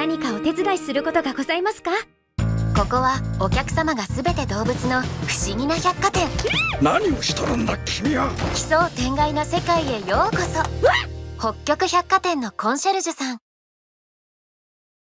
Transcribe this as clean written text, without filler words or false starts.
何かお手伝いすることがございますか？ ここはお客様が全て動物の不思議な百貨店。 何をしとるんだ君は。 奇想天外な世界へようこそ。北極百貨店のコンシェルジュさん。